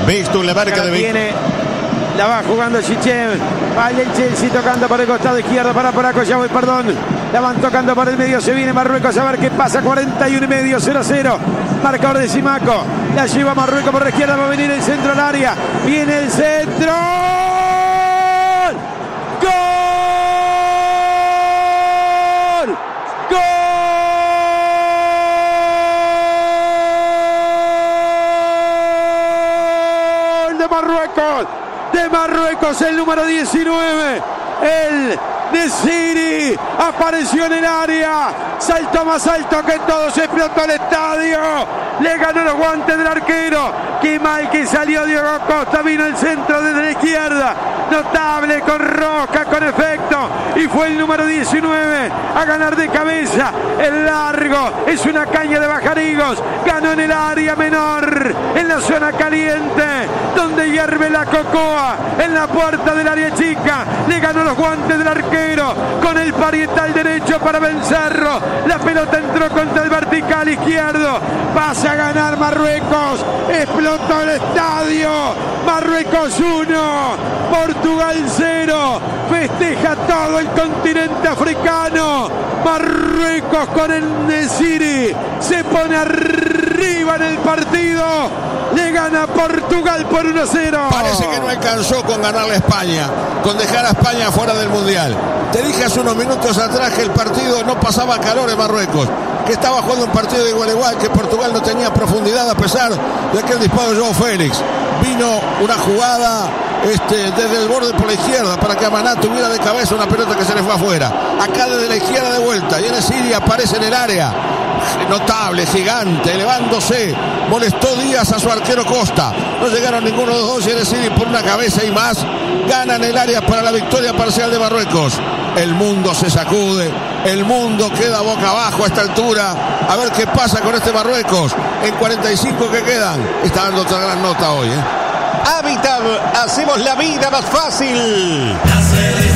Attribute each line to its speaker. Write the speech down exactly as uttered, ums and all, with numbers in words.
Speaker 1: Visto la marca de
Speaker 2: viene. La va jugando Chichev. Vaya el Chelsea tocando por el costado izquierdo para Paracoyaboy, perdón. La van tocando por el medio. Se viene Marruecos a ver qué pasa. cuarenta y uno y medio, cero a cero. Marcador de Simaco. La lleva Marruecos por la izquierda. Va a venir el centro al área. Viene el centro. ¡Gol! ¡Gol! De Marruecos. De Marruecos, el número diecinueve, el Nesiri, apareció en el área, saltó más alto que todos, explotó el estadio, le ganó los guantes del arquero. Qué mal que salió Diego Costa, vino el centro desde la izquierda, notable, con rosca, con efecto, y fue el número diecinueve a ganar de cabeza. El largo es una caña de Bajarigos, ganó en el área menor, en la zona caliente, donde hierve la cocoa, en la puerta del área chica, le ganó los guantes del arquero, con el parietal derecho para vencerlo. La pelota entró contra el vertical izquierdo, pasa a ganar Marruecos, explotó el estadio. Marruecos uno, Portugal cero, festeja todo el continente africano. Marruecos con el Nesiri se pone arriba en el partido, le gana Portugal por uno a cero.
Speaker 1: Parece que no alcanzó con ganarle a España, con dejar a España fuera del Mundial. Te dije hace unos minutos atrás que el partido no pasaba calor en Marruecos, que estaba jugando un partido de igual a igual, que Portugal no tenía profundidad a pesar de aquel disparo de João Félix. Vino una jugada este, desde el borde por la izquierda para que Amaná tuviera de cabeza una pelota que se le fue afuera. Acá desde la izquierda de vuelta, y en Nesiri aparece en el área. Notable, gigante, elevándose. Molestó Díaz a su arquero Costa. No llegaron ninguno de los dos, y Nesiri por una cabeza y más ganan el área para la victoria parcial de Marruecos. El mundo se sacude, el mundo queda boca abajo a esta altura. A ver qué pasa con este Marruecos en cuarenta y cinco que quedan. Está dando otra gran nota hoy, ¿eh?
Speaker 3: Habitat, hacemos la vida más fácil.